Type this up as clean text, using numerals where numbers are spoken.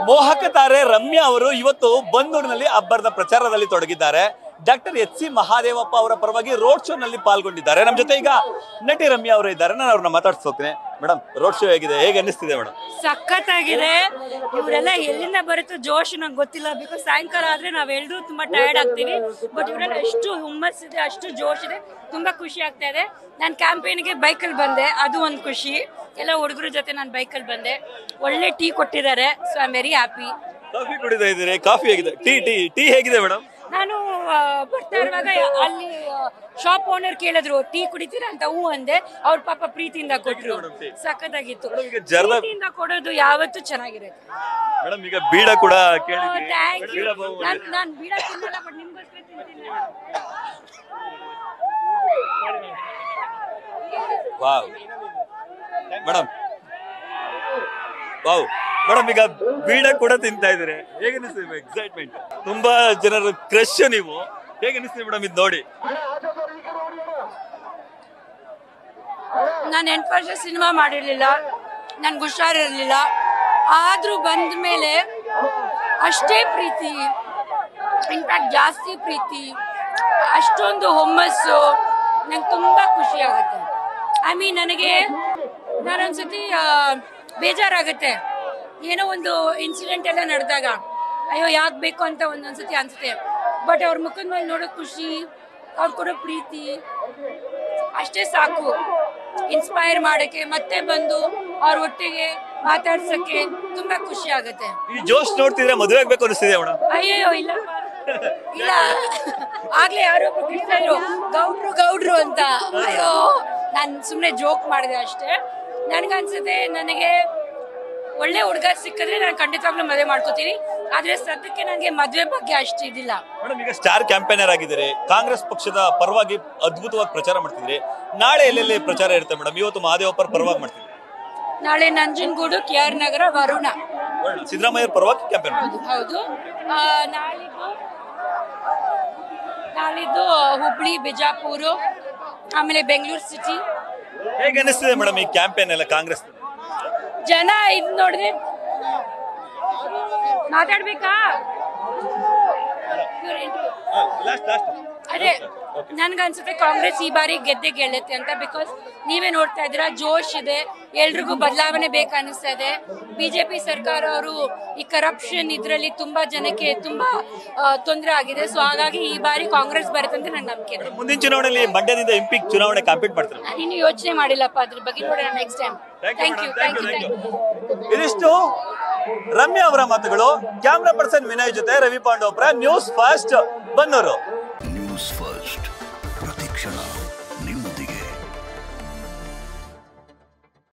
ಮೋಹಕ ತಾರೆ ರಮ್ಯಾ ಅವರು ಇವತ್ತು ಬನ್ನೂರಿನಲ್ಲಿ ಅಬ್ಬರದ ಪ್ರಚಾರದಲ್ಲಿ ತೊಡಗಿದ್ದಾರೆ. ಡಾಕ್ಟರ್ ಎಚ್.ಸಿ. ಮಹಾದೇವಪ್ಪ ಅವರ ಪರವಾಗಿ ರೋಡ್ ಶೋ ನಲ್ಲಿ ಪಾಲ್ಗೊಂಡಿದ್ದಾರೆ. ನಮ್ಮ ಜೊತೆ ಈಗ ನಟಿ ರಮ್ಯಾ ಅವರು ಇದ್ದಾರೆ. ನಾನು ಅವ್ರನ್ನ ಮಾತಾಡ್ಸೋತೀನಿ. ಮೇಡಮ್, ರೋಡ್ ಶೋ ಹೇಗಿದೆ, ಹೇಗೆ ಅನ್ನಿಸ್ತಿದೆ ಮೇಡಮ್? ಸಖತ್ತಾಗಿದೆ. ಇವರೆಲ್ಲ ಎಲ್ಲಿಂದ ಬರುತ್ತೋ ಜೋಶ್ ನಂಗೆ ಗೊತ್ತಿಲ್ಲ. ಬಿಕಾಸ್ ಸಾಯಂಕಾಲ ಆದ್ರೆ ನಾವೆಲ್ಲರೂ ತುಂಬಾ ಟಯರ್ಡ್ ಆಗ್ತೀವಿ. ಬಟ್ ಇವರೆಲ್ಲ ಎಷ್ಟು ಹುಮ್ಮಸ್ ಇದೆ, ಅಷ್ಟು ಜೋಶ್ ಇದೆ, ತುಂಬಾ ಖುಷಿ ಆಗ್ತಾ ಇದೆ. ನಾನು ಕ್ಯಾಂಪೇನ್ಗೆ ಬೈಕಲ್ಲಿ ಬಂದೆ, ಅದು ಒಂದು ಖುಷಿ. ಎಲ್ಲ ಹುಡುಗರ ಜೊತೆ ನಾನು ಬೈಕಲ್ಲಿ ಬಂದೆ. ಒಳ್ಳೆ ಟೀ ಕೊಟ್ಟಿದ್ದಾರೆ. So I am very happy. Coffee ಕುಡಿತಾ ಇದ್ದೀರಿ? ಕಾಫಿ ಹೇಗಿದೆ? ಟೀ ಹೇಗಿದೆ ಮೇಡಮ್? ನಾನು ಬರ್ತಾ ಇರುವಾಗ ಅಲ್ಲಿ ಶಾಪ್ ಓನರ್ ಕೇಳಿದ್ರು ಟೀ ಕುಡಿತೀರಾ ಅಂತ. ಹೂ ಅಂದೆ. ಅವ್ರ ಪಾಪ ಪ್ರೀತಿಯಿಂದ ಕೊಟ್ರು. ಸಖತ್ತಾಗಿತ್ತು. ಪ್ರೀತಿಯಿಂದ ಕೊಡೋದು ಯಾವತ್ತೂ ಚೆನ್ನಾಗಿರುತ್ತೆ ಮೇಡಮ್. ಈಗ ಬೀಡ ಕೂಡ ಥ್ಯಾಂಕ್ ಯು. ನಾನು ಬೀಡ ತಿನ್ನಲ್ಲ, ಬಟ್ ನಿಮ್ಗೋಸ್ಕರ ತಿಂತೀನಿ. ವಾವ್ ಮೇಡಮ್, ವಾವ್ ಮೇಡಮ್, ಈಗ ಬೀಡ ಕೂಡ ತಿಂತಾ ಇದ್ದೀರಿ. ಹೇಗೆ ಅನಿಸ್ತಿದೆ? ಎಕ್ಸೈಟ್ಮೆಂಟ್, ತುಂಬಾ ಜನರ ಕ್ರಶ್ ನೀವು. ಹೇಗೆ ಅನಿಸ್ತಿದೆ ಮೇಡಮ್ ಇದು ನೋಡಿ? ನಾನು 8 ವರ್ಷ ಸಿನಿಮಾ ಮಾಡಿರ್ಲಿಲ್ಲ, ನನ್ಗೆ ಹುಷಾರಿರ್ಲಿಲ್ಲ. ಆದ್ರೂ ಬಂದ ಮೇಲೆ ಅಷ್ಟೇ ಪ್ರೀತಿ, ಇನ್ಫ್ಯಾಕ್ಟ್ ಜಾಸ್ತಿ ಪ್ರೀತಿ, ಅಷ್ಟೊಂದು ಹುಮ್ಮಸ್ಸು. ನಂಗೆ ತುಂಬಾ ಖುಷಿ ಆಗುತ್ತೆ. ಐ ಮೀನ್, ನಾನೊಂದ್ಸತಿ ಬೇಜಾರಾಗುತ್ತೆ. ಏನೋ ಒಂದು ಇನ್ಸಿಡೆಂಟ್ ಎಲ್ಲ ನಡೆದಾಗ ಅಯ್ಯೋ ಯಾಕೆ ಬೇಕು ಅಂತ ಒಂದೊಂದ್ಸತಿ ಅನ್ಸುತ್ತೆ. ಬಟ್ ಅವ್ರ ಮುಖದ ಮೇಲೆ ನೋಡೋ ಖುಷಿ, ಅವ್ರು ಕೊಡೋ ಪ್ರೀತಿ ಅಷ್ಟೇ ಸಾಕು ಇನ್ಸ್ಪೈರ್ ಮಾಡಕ್ಕೆ, ಮತ್ತೆ ಬಂದು ಅವ್ರ ಒಟ್ಟಿಗೆ ಮಾತಾಡ್ಸಕ್ಕೆ ತುಂಬಾ ಖುಷಿ ಆಗುತ್ತೆ. ಈ ಜೋಶ್ ನೋಡ್ತಿದ್ರೆ ಮದುವೆ ಆಗ್ಬೇಕು ಅನಿಸ್ತಿದೆ ಮೇಡಮ್? ಅಯ್ಯೋ ಇಲ್ಲ ಇಲ್ಲ, ಆಗ್ಲೇ ಯಾರೋ ಇದ್ರು ಗೌಡ್ರು ಅಂತ. ಅಯ್ಯೋ, ನಾನು ಸುಮ್ಮನೆ ಜೋಕ್ ಮಾಡಿದೆ ಅಷ್ಟೇ. ನನ್ಗನ್ಸುತ್ತೆ, ನನಗೆ ಒಳ್ಳೆ ಹುಡುಗ ಸಿಕ್ಕಿದ್ರೆ ನಾನು ಖಂಡಿತವಾಗ್ಲೂ ಮದುವೆ ಮಾಡ್ಕೋತೀನಿ. ಆದ್ರೆ ಸದ್ಯಕ್ಕೆ ನನಗೆ ಮದುವೆ ಬಗ್ಗೆ ಅಷ್ಟು ಇದಿಲ್ಲ. ಮೇಡಮ್, ಈಗ ಸ್ಟಾರ್ ಕ್ಯಾಂಪೇನರ್ ಆಗಿದ್ದೀರಿ, ಕಾಂಗ್ರೆಸ್ ಪಕ್ಷದ ಪರವಾಗಿ ಅದ್ಭುತವಾಗಿ ಪ್ರಚಾರ ಮಾಡ್ತಿದ್ರಿ. ನಾಳೆ ಎಲ್ಲೆಲ್ಲಿ ಪ್ರಚಾರ ಇರುತ್ತೆ ಮೇಡಮ್? ಇವತ್ತು ಮಹಾದೇವಪ್ಪರ ಪರವಾಗಿ ಮಾಡ್ತಿದ್ರಿ, ನಾಳೆ ನಂಜನಗೂಡು, KR ನಗರ, ವರುಣ. ಸಿದ್ದರಾಮಯ್ಯ ಪರವಾಗಿ ಕ್ಯಾಂಪೇನ್. ಹೌದು. ನಾಳಿದ್ದು ಹುಬ್ಳಿ, ಬಿಜಾಪುರ, ಆಮೇಲೆ ಬೆಂಗಳೂರು ಸಿಟಿ. ಹೇಗೆ ಅನಿಸ್ತಿದೆ ಮೇಡಮ್ ಈ ಕ್ಯಾಂಪೇನ್ ಎಲ್ಲ? ಕಾಂಗ್ರೆಸ್ ಜನ ಇದು ನೋಡಿದ್ರೆ ಮಾತಾಡ್ಬೇಕಾ? ಅದೇ ನನ್ಗನ್ಸುತ್ತೆ ಕಾಂಗ್ರೆಸ್ ಈ ಬಾರಿ ಗೆದ್ದೆ ಗೆಲ್ಲುತ್ತೆ ಅಂತ. ಬಿಕಾಸ್ ನೀವೇ ನೋಡ್ತಾ ಇದ್ದೀರಾ, ಜೋಶ್ ಇದೆ, ಎಲ್ರಿಗೂ ಬದಲಾವಣೆ ಬೇಕನ್ನಿಸ್ತಾ ಇದೆ. ಬಿಜೆಪಿ ಸರ್ಕಾರ ಅವರು ಈ ಕರಪ್ಷನ್ ಇದ್ರಲ್ಲಿ ತುಂಬಾ ಜನಕ್ಕೆ ತುಂಬಾ ತೊಂದರೆ ಆಗಿದೆ. ಸೊ ಹಾಗಾಗಿ ಈ ಬಾರಿ ಕಾಂಗ್ರೆಸ್ ಬರುತ್ತೆ ಅಂತ ನನ್ನ ನಂಬಿಕೆ ಇದೆ. ಮುಂದಿನ ಚುನಾವಣೆಯಲ್ಲಿ ಮಂಡ್ಯದಿಂದ MP ಚುನಾವಣೆ ಕಾಂಪೀಟ್ ಮಾಡ್ತಾರೆ. ಇನ್ನು ಯೋಚನೆ ಮಾಡಿಲ್ಲಪ್ಪ, ಅದ್ರ ಬಗ್ಗೆ ನೋಡೋಣ ನೆಕ್ಸ್ಟ್ ಟೈಮ್. Thank you. ಇದಿಷ್ಟು ರಮ್ಯಾ ಅವರ ಮಾತುಗಳು. ಕ್ಯಾಮ್ರಾ ಪರ್ಸನ್ ವಿನಯ್ ಜೊತೆ Ravi Pandavapura, news first, Bannur. News first, ಪ್ರತಿಕ್ಷಣ ನಿಮ್ಮೊಂದಿಗೆ.